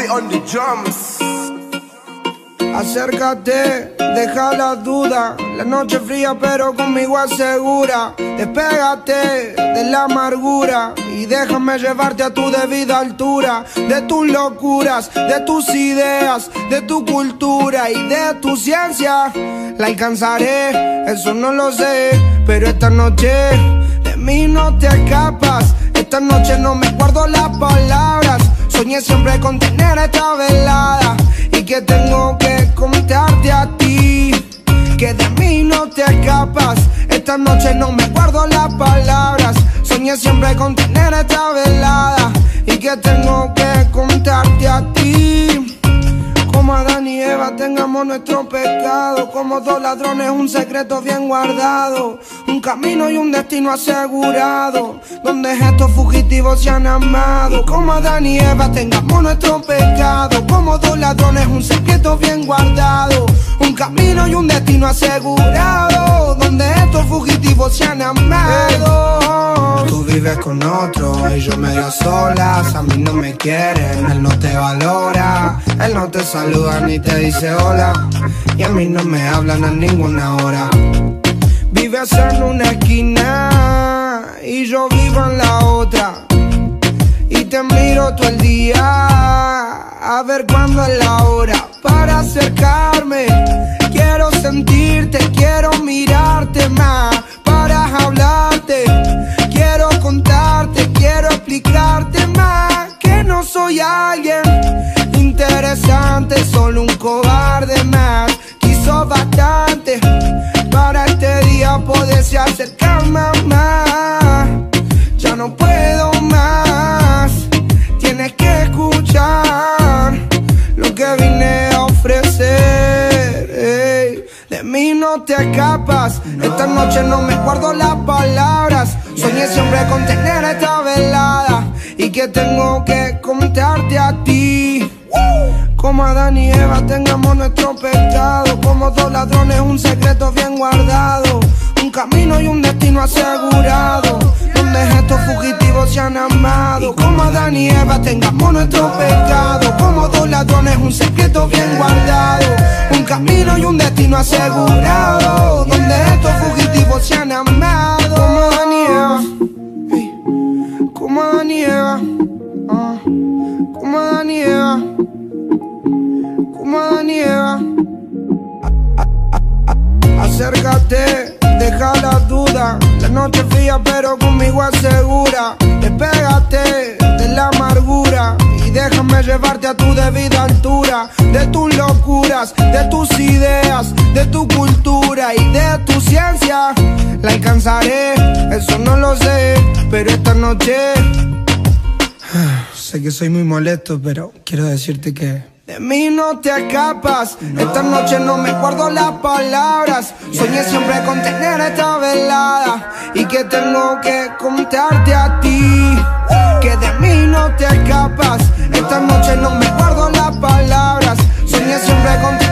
Boy on the drums. Acércate, deja la duda. La noche fría pero conmigo asegura. Despégate de la amargura y déjame llevarte a tu debida altura. De tus locuras, de tus ideas, de tu cultura y de tu ciencia. La alcanzaré, eso no lo sé, pero esta noche de mí no te escapas. Esta noche no me guardo las palabras. Soñé siempre con tener esta velada y que tengo que contarte a ti, que de mí no te escapas. Esta noche no me guardo las palabras. Soñé siempre con tener esta velada y que tengo que contarte a ti. Como Adán y Eva tengamos nuestro pecado, como dos ladrones un secreto bien guardado, un camino y un destino asegurado, donde estos fugitivos se han amado. Como Adán y Eva tengamos nuestro pecado, como dos ladrones un secreto bien guardado, un camino y un destino asegurado, donde estos fugitivos se han amado. Tú vives con otro y yo medio solas. A mí no me quieren, él no te valora, él no te saluda ni te dice hola, y a mí no me hablan a ninguna hora. Vives en una esquina y yo vivo en la otra, y te miro todo el día a ver cuándo es la hora para acercarme. Quiero sentirte, quiero mirarte más para hablarte. Quiero contarte, quiero explicarte más que no soy alguien interesante, solo un cobarde más. Quiso bastante para este día poderse acercar, mamá. Ya no puedo más, tienes que escuchar lo que vine a ofrecer. Ey, de mí no te escapas, esta noche no me guardo las palabras. Soñé siempre con tener esta velada y que tengo que contarte a ti. Como Adán y Eva tengamos nuestro pecado, como dos ladrones un secreto bien guardado, un camino y un destino asegurado, donde estos fugitivos se han amado. Como Adán y Eva tengamos nuestro pecado, como dos ladrones un secreto bien guardado, un camino y un destino asegurado, donde estos fugitivos se han amado. Como Adán y Eva, como Adán y Eva, como Adán y Eva, como Adán y Eva. Acércate, deja la duda. La noche fría pero conmigo asegura. Despégate de la amargura y déjame llevarte a tu debida altura. De tus locuras, de tus ideas, de tu cultura y de tu ciencia. La alcanzaré, eso no lo sé, pero esta noche sé que soy muy molesto, pero quiero decirte que de mí no te escapas. Esta noche no me guardo las palabras. Soñé siempre con tener esta velada y que tengo que contarte a ti, que de mí no te escapas. Esta noche no me guardo las palabras. Soñé siempre con